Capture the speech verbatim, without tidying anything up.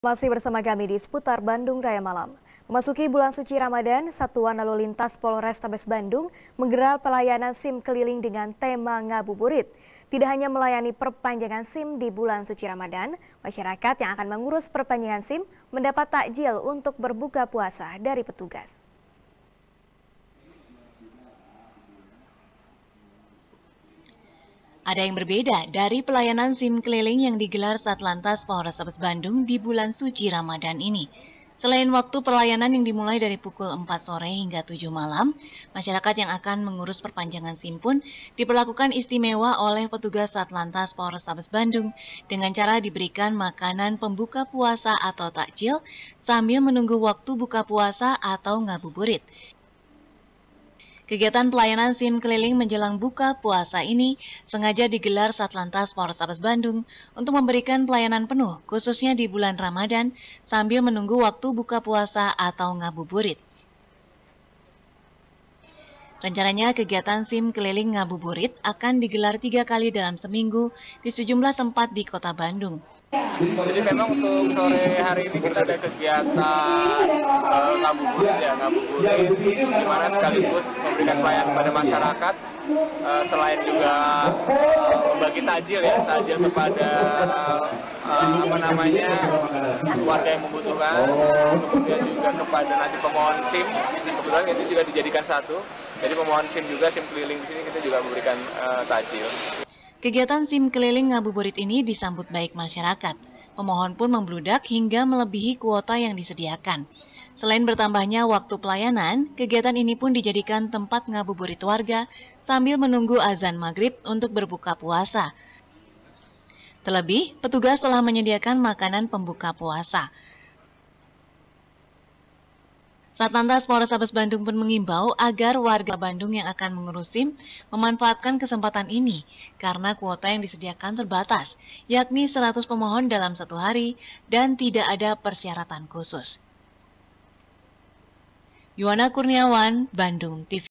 Masih bersama kami di seputar Bandung Raya Malam. Memasuki bulan suci Ramadan, Satuan Lalu Lintas Polrestabes Bandung menggelar pelayanan SIM keliling dengan tema ngabuburit. Tidak hanya melayani perpanjangan SIM di bulan suci Ramadan, masyarakat yang akan mengurus perpanjangan SIM mendapat takjil untuk berbuka puasa dari petugas. Ada yang berbeda dari pelayanan SIM keliling yang digelar Satlantas Polrestabes Bandung di bulan suci Ramadan ini. Selain waktu pelayanan yang dimulai dari pukul empat sore hingga tujuh malam, masyarakat yang akan mengurus perpanjangan SIM pun diperlakukan istimewa oleh petugas Satlantas Polrestabes Bandung dengan cara diberikan makanan pembuka puasa atau takjil sambil menunggu waktu buka puasa atau ngabuburit. Kegiatan pelayanan SIM keliling menjelang buka puasa ini sengaja digelar Satlantas Polrestabes Bandung untuk memberikan pelayanan penuh, khususnya di bulan Ramadan, sambil menunggu waktu buka puasa atau ngabuburit. Rencananya kegiatan SIM keliling ngabuburit akan digelar tiga kali dalam seminggu di sejumlah tempat di kota Bandung. Jadi memang untuk sore hari ini kita ada kegiatan uh, ngabuburit ya, ngabuburit di mana sekaligus memberikan pelayanan kepada masyarakat, uh, selain juga uh, membagi takjil ya, takjil kepada uh, apa namanya warga yang membutuhkan, kemudian juga kepada nanti pemohon SIM, kebetulan itu juga dijadikan satu. Jadi pemohon SIM juga, SIM keliling di sini kita juga memberikan uh, takjil. Kegiatan SIM keliling ngabuburit ini disambut baik masyarakat. Pemohon pun membludak hingga melebihi kuota yang disediakan. Selain bertambahnya waktu pelayanan, kegiatan ini pun dijadikan tempat ngabuburit warga sambil menunggu azan maghrib untuk berbuka puasa. Terlebih, petugas telah menyediakan makanan pembuka puasa. Satlantas Polrestabes Bandung pun mengimbau agar warga Bandung yang akan mengurus SIM memanfaatkan kesempatan ini karena kuota yang disediakan terbatas, yakni seratus pemohon dalam satu hari dan tidak ada persyaratan khusus. Yuwana Kurniawan, Bandung T V.